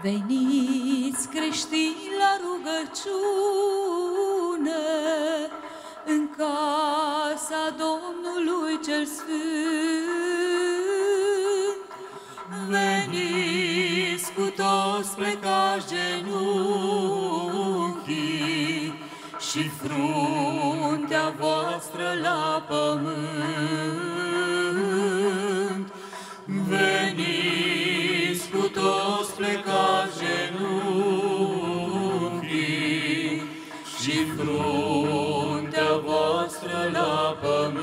Veniți creștini la rugăciune în casa Domnului cel Sfânt. Veniți cu toți, plecați genunchii și fruntea voastră la pământ. Veniți cu toți, plecați genunchii și fruntea voastră la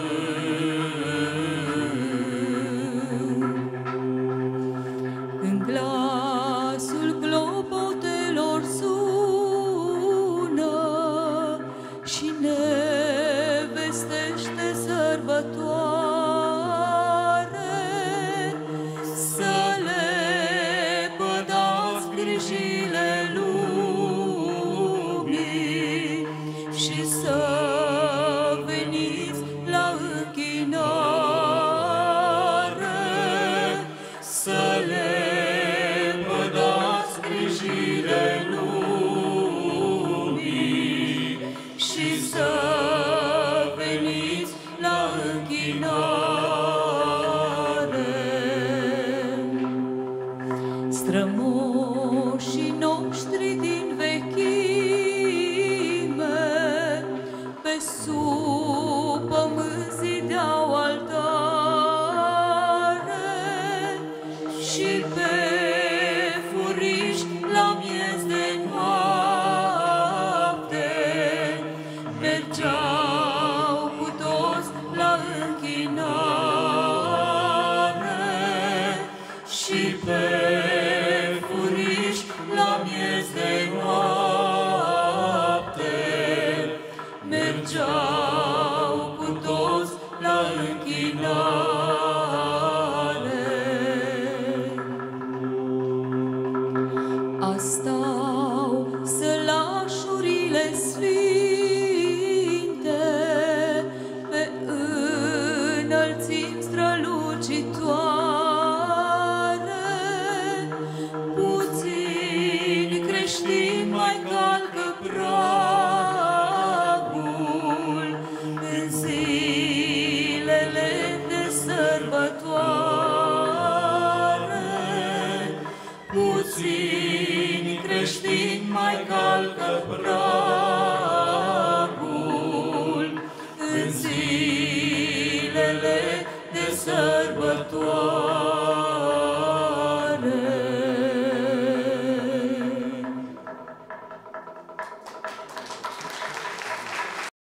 pământ. Când glasul clopotelor sună și ne vestește sărbătoare, să lepădați grijile lumii și să veniți la închinare, să lepădați grijile lumii și să veniți la închinare. Strămoșii noștri din vechime pe sub pământ zideau altare și pe furiș la miez de noapte mergeau cu toți la închinare și pe furiș la miez de noapte mergeau cu toți la închinare. Astau sălașurile sfinte pe înălțimi strălucitoare. Puțini creștini mai calcă pragul în zilele de sărbătoare. Puțini creștini mai calcă pragul